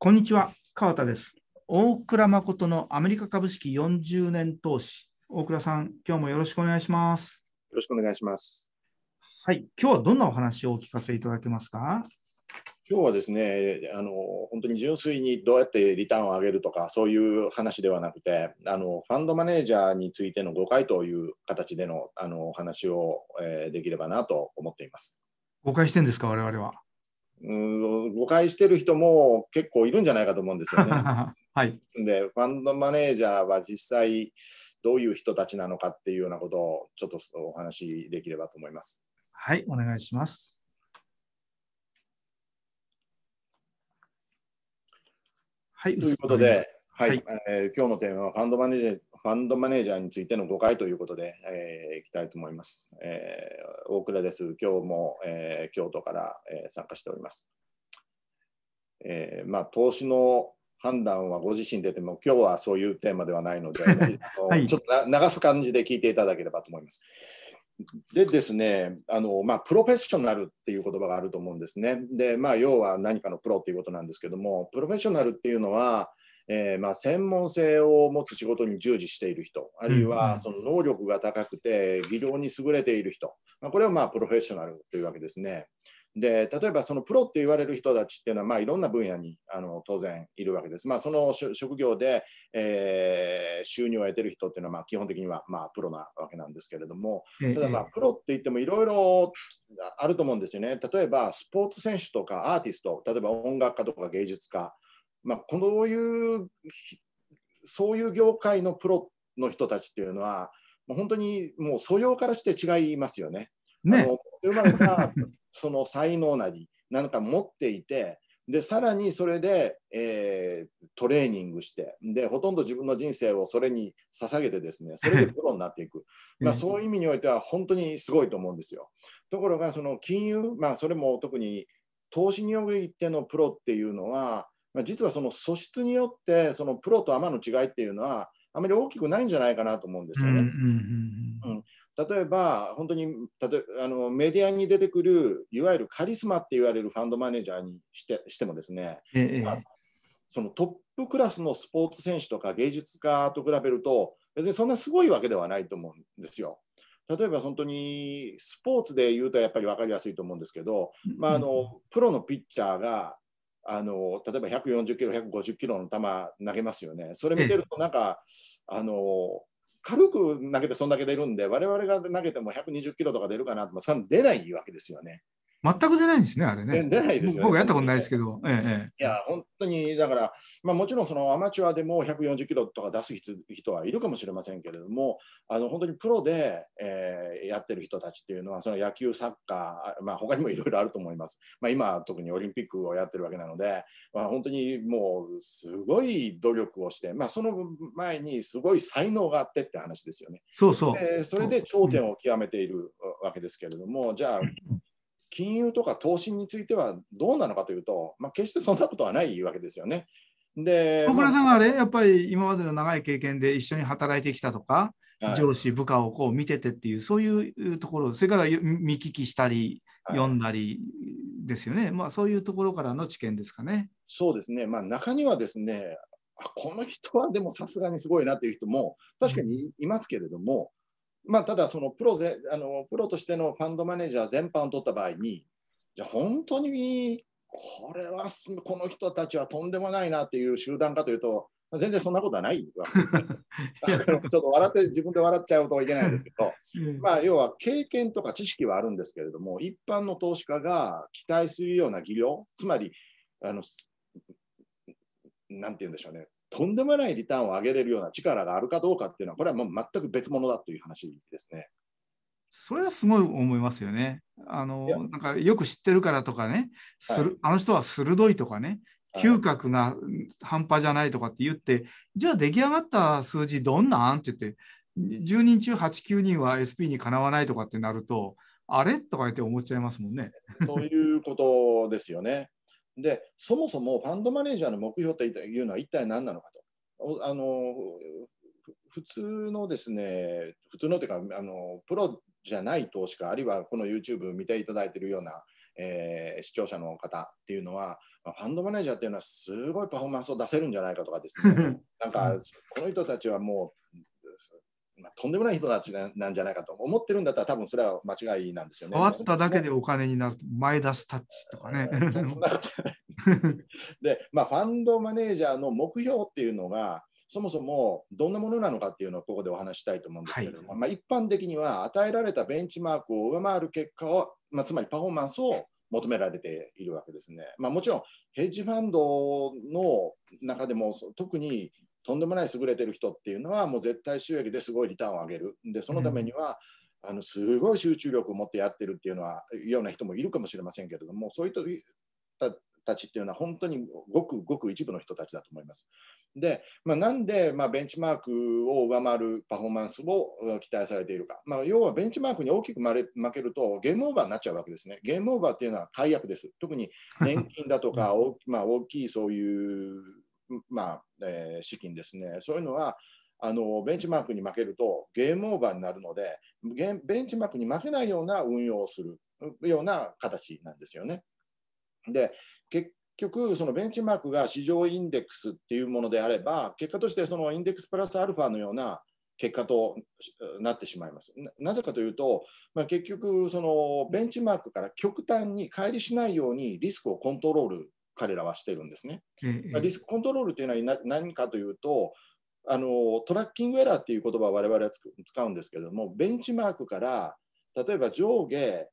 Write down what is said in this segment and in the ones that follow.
こんにちは、川田です。大倉誠のアメリカ株式40年投資。大倉さん、今日もよろしくお願いします。 よろしくお願いします。 はい、今日はどんなお話をお聞かせいただけますか？ 今日はですね、本当に純粋にどうやってリターンを上げるとか、そういう話ではなくて、ファンドマネージャーについての誤解という形での、お話を、できればなと思っています。 誤解してんですか、我々は。 誤解してる人も結構いるんじゃないかと思うんですよね。 はい。 で、ファンドマネージャーは実際どういう人たちなのかっていうようなことをちょっとお話しできればと思います。 はい、お願いします。はい、 という映っております。 ことで、はい、 はい。 今日のテーマはファンドマネージャーについての誤解ということで、いきたいと思います。大倉です。今日も、京都から、参加しております。投資の判断はご自身でても、今日はそういうテーマではないので、 はい。 ちょっと流す感じで聞いていただければと思います。でですね、プロフェッショナルっていう言葉があると思うんですね。で、要は何かのプロっていうことなんですけども、プロフェッショナルっていうのは、専門性を持つ仕事に従事している人、あうんうるいはん。 その能力が高くて技量に優れている人、これをプロフェッショナルというわけですね。で、例えばそのプロって言われる人たちっていうのは、いろんな分野に当然いるわけです。その職業で、収入を得ている人っていうのは、基本的にはプロなわけなんですけれども、ただえ、 プロって言ってもいろいろあると思うんですよね。例えばスポーツ選手とかアーティスト、例えば音楽家とか芸術家、そういう業界のプロの人たちっていうのは、もう本当にもう素養からして違いますよね。 ね。 生まれたその才能なり、何か持っていて、で、さらにそれで、トレーニングして、で、ほとんど自分の人生をそれに捧げてですね、それでプロになっていく。そういう意味においては本当にすごいと思うんですよ。ところが、その金融、それも特に投資においてのプロっていうのは、実はその素質によって、そのプロとアマの違いっていうのは、あまり大きくないんじゃないかなと思うんですよね。例えば、本当にメディアに出てくる、いわゆるカリスマって言われるファンドマネージャーにしてもですね、そのトップクラスのスポーツ選手とか芸術家と比べると、別にそんなすごいわけではないと思うんですよ。例えば本当にスポーツで言うとやっぱり分かりやすいと思うんですけど、プロのピッチャーが例えば140キロ、150キロの球投げますよね。それ見てると軽く投げてそんだけ出るんで、我々が投げても120キロとか出るかなと、出ないわけですよね。 全く出ないんですね、あれね。 出ないですよね。 僕やったことないですけど。 いや、本当に、だから、もちろんそのアマチュアでも140キロとか出す人はいるかもしれませんけれども、本当にプロで、やってる人たちっていうのは、その野球、サッカー、他にもいろいろあると思います。今、特にオリンピックをやってるわけなので、本当にもう、すごい努力をして、その前にすごい才能があってって話ですよね。 そうそそれで頂点を極めているわけですけれども、じゃあ、金融とか投資についてはどうなのかというと、決してそんなことはないわけですよね。で、 小倉さんはあれ、やっぱり今までの長い経験で一緒に働いてきたとか、 はい、 上司、部下をこう見ててっていう、そういうところ、それから見聞きしたり、 はい、 読んだりですよね。そういうところからの知見ですかね。 そうですね、中にはですね、この人はでもさすがにすごいなという人も確かにいますけれども、ただそのプロとしてのファンドマネージャー全般を取った場合に、じゃあ本当にこれはこの人たちはとんでもないなっていう集団かというと、全然そんなことはないわけですね。 いや、 ちょっと自分で笑っちゃうといけないんですけど、 え要は経験とか知識はあるんですけれども、一般の投資家が期待するような技量、つまり、あのなんて言うんでしょうね、とんでもないリターンを上げれるような力があるかどうかっていうのは、これはもう全く別物だという話ですね。 それはすごい思いますよね。 いや、 なんかよく知ってるからとかね、 はい、 あの人は鋭いとかね、嗅はい、 覚が半端じゃないとかって言って、じゃあ出来上がった数字どんなんって言って、10人中8、9人は SP にかなわないとかってなると、あれとか言って思っちゃいますもんね。 そういうことですよね。で、そもそもファンドマネージャーの目標というのは一体何なのかと。普通のですね、普通のというか、プロじゃない投資家、あるいはこの YouTube 見ていただいているような、 視聴者の方っていうのは、ファンドマネージャーっていうのはすごいパフォーマンスを出せるんじゃないかとかですね、なんかこの人たちはもう、とんでもない人たちなんじゃないかと思ってるんだったら多分それは間違いなんですよね。 触っただけでお金になると、マイダスタッチとかね。 そんなことないで、ファンドマネージャーの目標っていうのが、そもそもどんなものなのかっていうのをここでお話したいと思うんですけれども、一般的には与えられたベンチマークを上回る結果を、つまりパフォーマンスを求められているわけですね。もちろんヘッジファンドの中でも特にとんでもない優れてる人っていうのはもう絶対収益ですごいリターンを上げる。で、そのためには、すごい集中力を持ってやってるっていうのはような人もいるかもしれませんけれども、そういったたちっていうのは本当にごくごく一部の人たちだと思います。で、なんで、ベンチマークを上回るパフォーマンスを期待されているか。要はベンチマークに大きく負けるとゲームオーバーになっちゃうわけですね。ゲームオーバーっていうのは解約です。特に年金だとか大きいそういう資金ですね。そういうのはベンチマークに負けるとゲームオーバーになるので、ベンチマークに負けないような運用をするような形なんですよね。で、結局、そのベンチマークが市場インデックスっていうものであれば、結果としてそのインデックスプラスアルファのような結果となってしまいます。なぜかというと、結局、そのベンチマークから極端に乖離しないようにリスクをコントロール、彼らはしてるんですね。リスクコントロールというのは何かというと、トラッキングエラーっていう言葉を我々は使うんですけれども、ベンチマークから例えば上下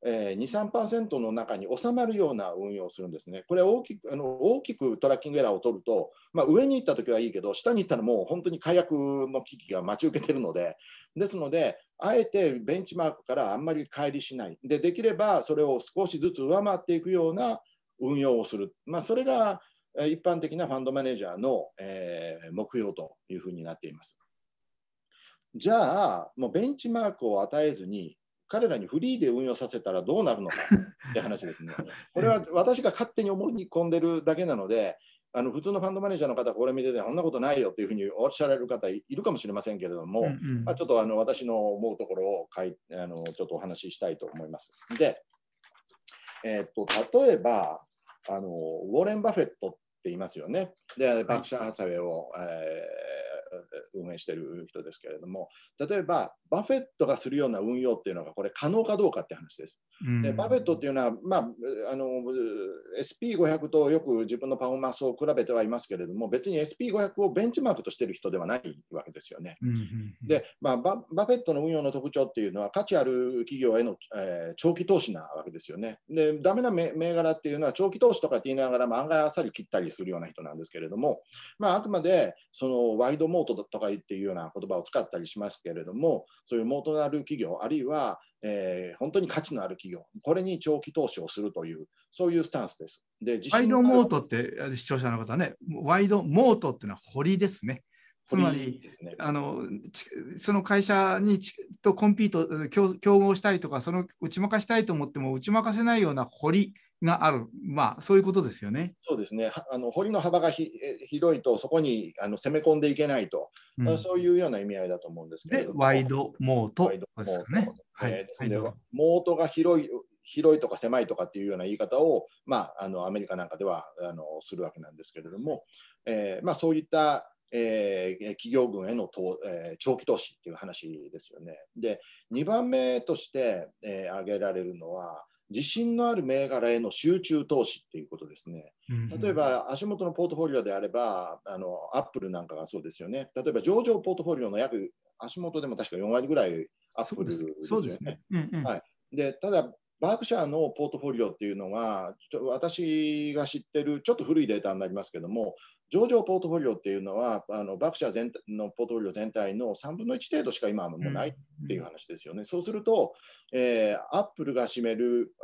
2、3% の中に収まるような運用をするんですね。これは大きくトラッキングエラーを取ると、上に行ったときはいいけど、下に行ったらもう本当に解約の危機が待ち受けているので、ですので、あえてベンチマークからあんまり乖離しない。できればそれを少しずつ上回っていくような運用をする。それが一般的なファンドマネージャーの目標というふうになっています。じゃあ、もうベンチマークを与えずに、彼らにフリーで運用させたらどうなるのかって話ですね。これは私が勝手に思い込んでるだけなので、普通のファンドマネージャーの方、これ見てて、そんなことないよっていうふうにおっしゃられる方いるかもしれませんけれども、ちょっと私の思うところをちょっとお話ししたいと思います。で、例えばウォーレン・バフェットって言いますよね。で、バークシャー・ハサウェイを、運営している人ですけれども、例えばバフェットがするような運用っていうのがこれ可能かどうかって話です。でバフェットっていうのは、SP500 とよく自分のパフォーマンスを比べてはいますけれども、別に SP500 をベンチマークとしている人ではないわけですよね。で、バフェットの運用の特徴っていうのは価値ある企業への、長期投資なわけですよね。で、ダメな銘柄っていうのは長期投資とかって言いながら、案外あっさり切ったりするような人なんですけれども、あくまでそのワイドモートとかっていうような言葉を使ったりしますけれども、そういうモートのある企業、あるいは、本当に価値のある企業、これに長期投資をするという、そういうスタンスです。で、 ワイドモートって視聴者の方ね、ワイドモートっていうのは堀ですね。つまり、ね、その会社にとコンピート、競合したいとか、その打ち負かしたいと思っても打ち負かせないような堀がある、そういうことですよね。 そうですね。堀の幅が広いと、そこに攻め込んでいけないと、そういうような意味合いだと思うんですけれども。 で、ワイドモートですね。 ですので、モートが広いとか狭いとかっていうような言い方を、アメリカなんかではするわけなんですけれども、そういった企業群への長期投資っていう話ですよね。で、2番目として、挙げられるのは、自信のある銘柄への集中投資っていうことですね。例えば、足元のポートフォリオであれば、アップルなんかがそうですよね。例えば、上場ポートフォリオの足元でも確か4割ぐらいアップルですよね。で、ただ、バークシャーのポートフォリオっていうのは、私が知ってる、ちょっと古いデータになりますけども、上場ポートフォリオっていうのは、バークシャーのポートフォリオ全体の3分の1程度しか今はもうないっていう話ですよね。そうすると、アップルが占める、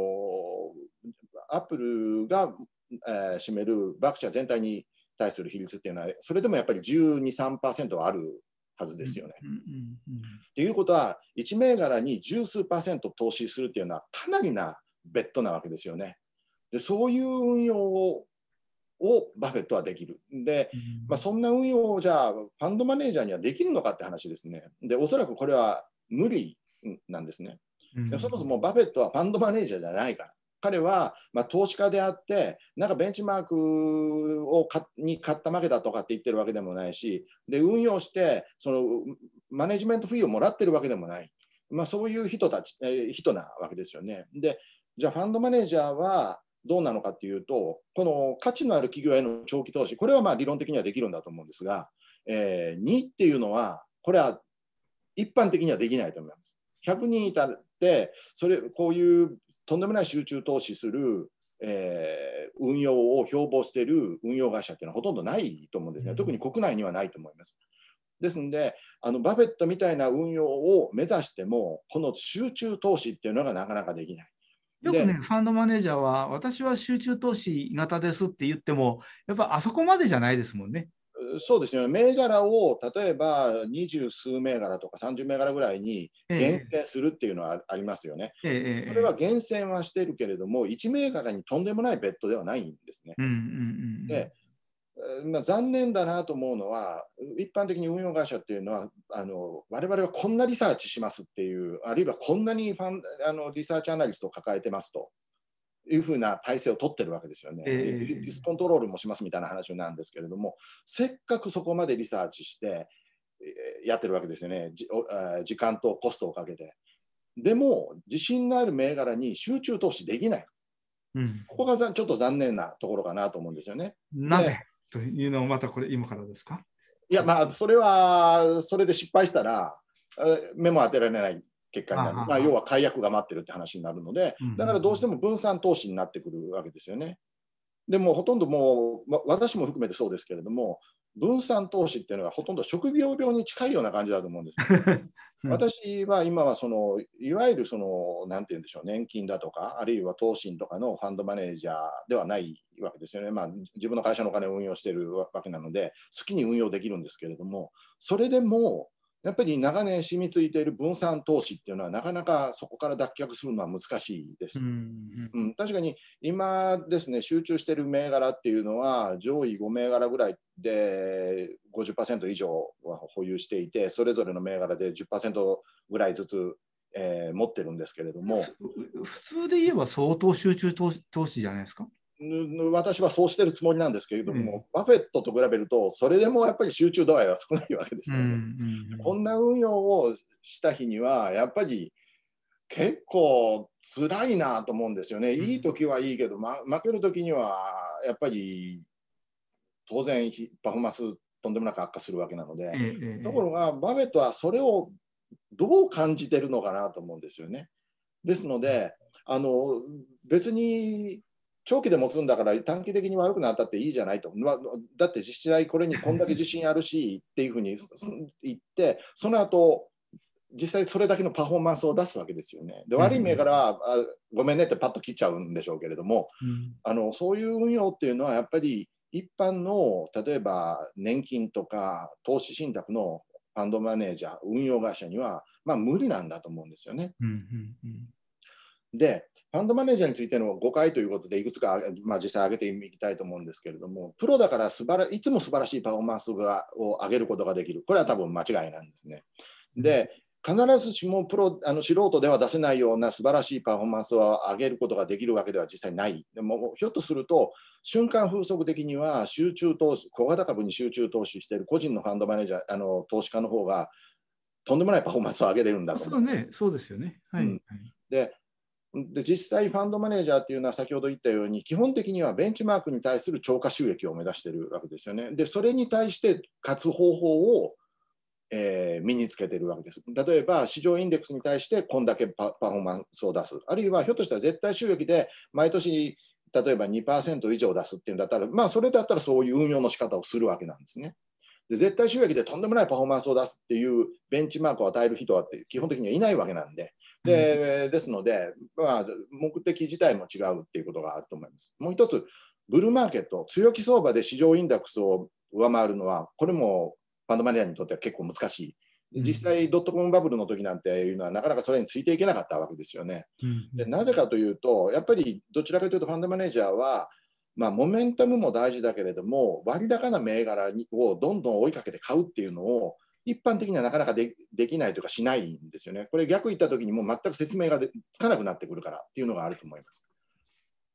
占めるバークシャー全体に対する比率っていうのは、それでもやっぱり12、3% はあるはずですよね。ということは、1銘柄に十数%投資するというのはかなりなベッドなわけですよね。で、そういう運用をバフェットはできる。で、そんな運用をじゃあファンドマネージャーにはできるのかって話ですね。で、おそらくこれは無理なんですね。そもそもバフェットはファンドマネージャーじゃないから。 彼は、投資家であって、なんかベンチマークに買った負けだとかって言ってるわけでもないし、で運用して、そのマネジメントフィーをもらってるわけでもない、そういう人なわけですよね。で、じゃあ、ファンドマネージャーはどうなのかっていうと、この価値のある企業への長期投資、これは理論的にはできるんだと思うんですが、2っていうのは、これは一般的にはできないと思います。100人いたって、こういうとんでもない集中投資する、運用を標榜している運用会社っていうのはほとんどないと思うんですね。特に国内にはないと思います。ですので、バフェットみたいな運用を目指しても、この集中投資っていうのがなかなかできない。 よくね、ファンドマネージャーは、私は集中投資型ですって言っても、やっぱあそこまでじゃないですもんね。 そうですよね。銘柄を例えば20数銘柄とか30銘柄ぐらいに厳選するっていうのはありますよね。それは厳選はしてるけれども、1銘柄にとんでもないベッドではないんですね。で、残念だなと思うのは、一般的に運用会社っていうのは、我々はこんなリサーチしますっていう、あるいはこんなにリサーチアナリストを抱えてますというふうな体制を取ってるわけですよね。リスクコントロールもしますみたいな話なんですけれども、せっかくそこまでリサーチしてやってるわけですよね。時間とコストをかけて。でも、自信のある銘柄に集中投資できない。ここがちょっと残念なところかなと思うんですよね。 なぜというのをまたこれ今からですか？ いや、それは、それで失敗したら、目も当てられない結果になる。要は解約が待ってるって話になるので、だからどうしても分散投資になってくるわけですよね。でもほとんどもう、私も含めてそうですけれども、分散投資っていうのはほとんど職業病に近いような感じだと思うんですよ。私は今はいわゆるなんて言うんでしょう、年金だとか、あるいは投信とかのファンドマネージャーではないわけですよね。自分の会社のお金を運用しているわけなので、好きに運用できるんですけれども、それでも、やっぱり長年染みついている分散投資っていうのはなかなかそこから脱却するのは難しいです。確かに今ですね、集中している銘柄っていうのは上位5銘柄ぐらいで 50% 以上は保有していて、それぞれの銘柄で 10% ぐらいずつ、持ってるんですけれども、 普通で言えば相当集中投資じゃないですか？ 私はそうしてるつもりなんですけれども、バフェットと比べると、それでもやっぱり集中度合いは少ないわけですよね。こんな運用をした日には、やっぱり結構辛いなと思うんですよね。いい時はいいけど、負ける時にはやっぱり当然パフォーマンスとんでもなく悪化するわけなので、ところがバフェットはそれをどう感じてるのかなと思うんですよね。ですので、別に長期で持つんだから短期的に悪くなったっていいじゃないと。だって実際これにこんだけ自信あるしっていうふうに言って、その後実際それだけのパフォーマンスを出すわけですよね。で、悪い銘柄はごめんねってパッと切っちゃうんでしょうけれども、そういう運用っていうのはやっぱり一般の例えば年金とか投資信託のファンドマネージャー、運用会社には無理なんだと思うんですよね。で、ファンドマネージャーについての誤解ということで、いくつか、実際上げていきたいと思うんですけれども、プロだからいつも素晴らしいパフォーマンスを上げることができる。これは多分間違いなんですね。で、必ずしも素人では出せないような素晴らしいパフォーマンスを上げることができるわけでは実際ない。でも、ひょっとすると、瞬間風速的には小型株に集中投資している個人のファンドマネージャー、投資家の方がとんでもないパフォーマンスを上げれるんだと思う。 そうですよね。 で、実際ファンドマネージャーっていうのは先ほど言ったように基本的にはベンチマークに対する超過収益を目指しているわけですよね。で、それに対して勝つ方法を、身につけているわけです。例えば市場インデックスに対してこんだけパフォーマンスを出す。あるいはひょっとしたら絶対収益で毎年例えば 2% 以上出すっていうんだったら、それだったらそういう運用の仕方をするわけなんですね。で、絶対収益でとんでもないパフォーマンスを出すっていうベンチマークを与える人は基本的にはいないわけなんで。ですので、目的自体も違うっていうことがあると思います。もう一つ、ブルーマーケット、強気相場で市場インデックスを上回るのは、これもファンドマネージャーにとっては結構難しい。実際、ドットコムバブルの時なんていうのは、なかなかそれについていけなかったわけですよね。で、なぜかというと、やっぱりどちらかというと、ファンドマネージャーは、モメンタムも大事だけれども、割高な銘柄をどんどん追いかけて買うっていうのを、一般的にはなかなかできないというかしないんですよね。これ逆言ったときにもう全く説明がつかなくなってくるからっていうのがあると思います。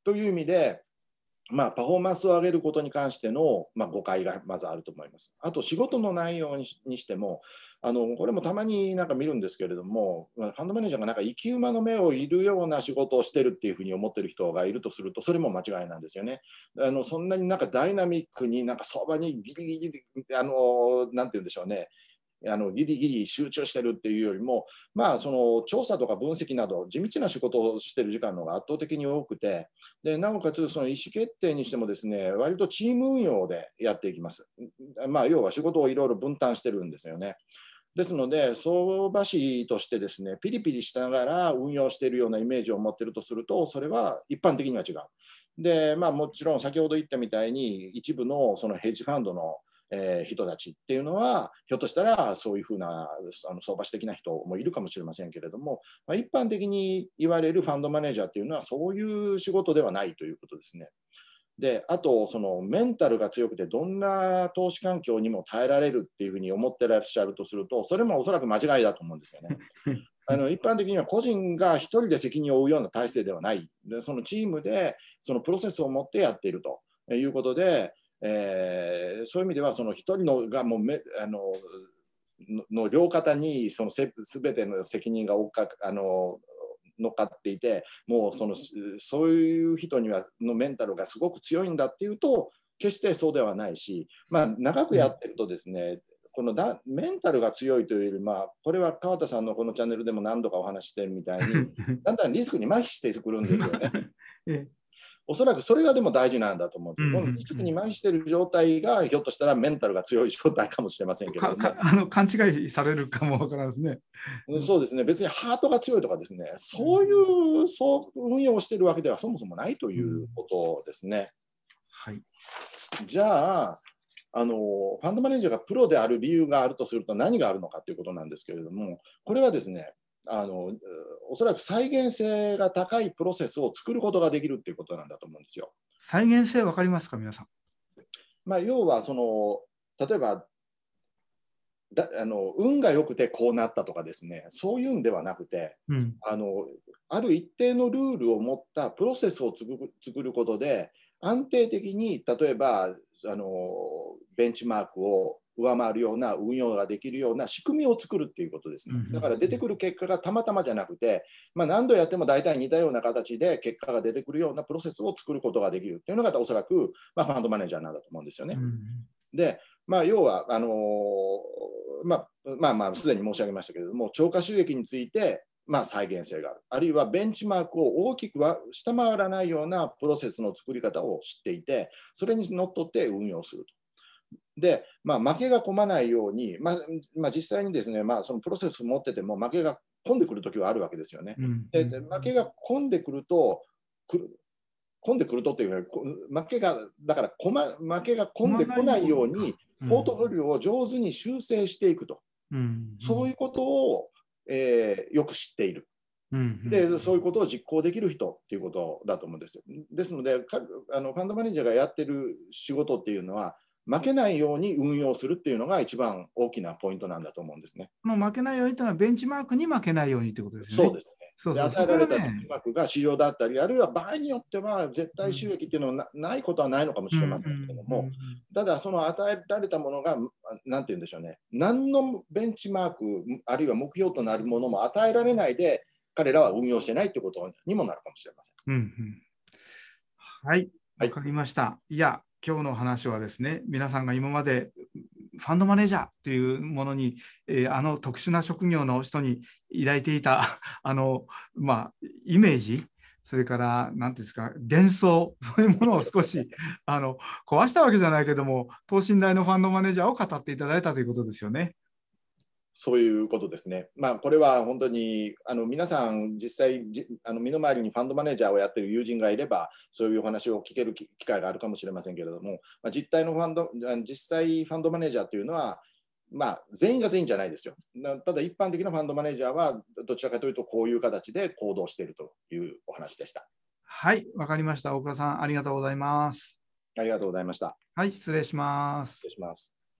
という意味で、パフォーマンスを上げることに関しての、誤解がまずあると思います。あと仕事の内容にしても、これもたまになんか見るんですけれども、ファンドマネージャーがなんか生き馬の目をいるような仕事をしてるっていうふうに思ってる人がいるとすると、それも間違いなんですよね。そんなになんかダイナミックになんか相場にギリギリなんて言うんでしょうね。ギリギリ集中してるっていうよりも、その調査とか分析など地道な仕事をしてる時間の方が圧倒的に多くて、でなおかつその意思決定にしてもですね、割とチーム運用でやっていきます。要は仕事をいろいろ分担してるんですよね。ですので、相場師としてですね、ピリピリしながら運用しているようなイメージを持っているとすると、それは一般的には違う。で、もちろん先ほど言ったみたいに、一部のそのヘッジファンドの人たちっていうのは、ひょっとしたらそういうふうな相場師的な人もいるかもしれませんけれども、一般的に言われるファンドマネージャーっていうのは、そういう仕事ではないということですね。で、あと、そのメンタルが強くて、どんな投資環境にも耐えられるっていうふうに思ってらっしゃるとすると、それもおそらく間違いだと思うんですよね。一般的には個人が一人で責任を負うような体制ではない。で、そのチームでそのプロセスを持ってやっているということで、そういう意味ではその一人のがもうの両肩にその全ての責任が乗っかっていて、もうそういう人にはのメンタルがすごく強いんだっていうと、決してそうではないし、長くやってるとですね、このメンタルが強いというより、これは川田さんのこのチャンネルでも何度かお話してるみたいに、だんだんリスクに麻痺してくるんですよね。おそらくそれがでも大事なんだと思うんですよ。このリスクに麻痺している状態が、ひょっとしたらメンタルが強い状態かもしれませんけれども。 勘違いされるかもわからないですね。 そうですね、別にハートが強いとかですね、そういう運用をしているわけではそもそもないということですね。 はい、じゃあ、ファンドマネージャーがプロである理由があるとすると何があるのかということなんですけれども、これはですね、おそらく再現性が高いプロセスを作ることができるということなんだと思うんですよ。 再現性分かりますか、皆さん。 要は例えば運が良くてこうなったとかですね、そういうんではなくて、ある一定のルールを持ったプロセスを作ることで、安定的に例えばベンチマークを上回るような運用ができるような仕組みを作るっていうことですね。だから出てくる結果がたまたまじゃなくて、何度やっても大体似たような形で結果が出てくるようなプロセスを作ることができるっていうのがおそらく、ファンドマネージャーなんだと思うんですよね。で、要はすでに申し上げましたけれども、超過収益について再現性がある、あるいはベンチマークを大きくは下回らないようなプロセスの作り方を知っていて、それにのっとって運用すると。で、負けが込まないように、実際にですね、そのプロセスを持ってても負けが込んでくるときはあるわけですよね。で負けが込んでくるとというのは、負けが込んでこないように、ポートフォリオを上手に修正していくと、そういうことを、よく知っている。で、そういうことを実行できる人っていうことだと思うんですよ。ですので、ファンドマネージャーがやってる仕事っていうのは、負けないように運用するっていうのが一番大きなポイントなんだと思うんですね。 負けないようにというのは、ベンチマークに負けないようにということですよね。 そうですね。与えられたベンチマークが仕様だったり、あるいは場合によっては絶対収益っていうのはないことはないのかもしれませんけども、ただ、その与えられたものが、なんて言うんでしょうね、何のベンチマーク、あるいは目標となるものも与えられないで、彼らは運用してないということにもなるかもしれません。 はい、わかりました。いや、今日の話はですね、皆さんが今までファンドマネージャーというものに、特殊な職業の人に抱いていたイメージ、それから何ていうんですか、幻想、そういうものを少し壊したわけじゃないけども、等身大のファンドマネージャーを語っていただいたということですよね。 そういうことですね。これは本当に皆さん実際身の回りにファンドマネージャーをやっている友人がいればそういうお話を聞ける機会があるかもしれませんけれども、実際ファンドマネージャーというのは全員が全員じゃないですよ。ただ一般的なファンドマネージャーはどちらかというとこういう形で行動しているというお話でした。 はい、わかりました。大倉さん、ありがとうございます。 ありがとうございました。 はい、失礼します。 失礼します。